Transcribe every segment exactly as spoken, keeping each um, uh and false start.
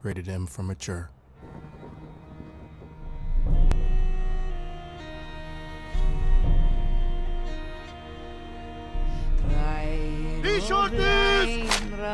Rated M for mature. He shot this!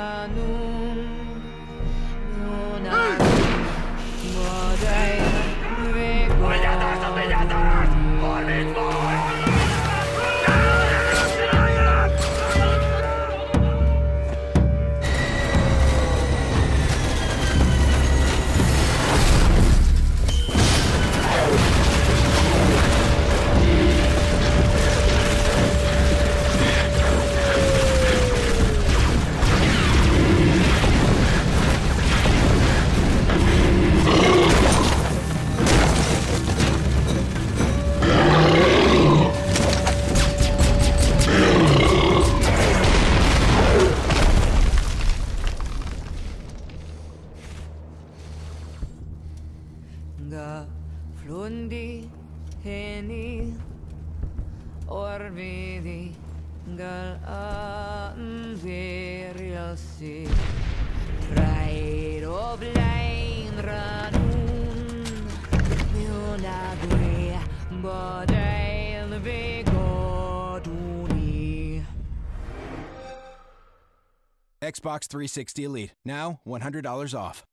Ga flundi heni orvidi gal anveriasi Pride of line ranun Mionagri Bodel Vigoduni. Xbox three sixty Elite, now one hundred dollars off.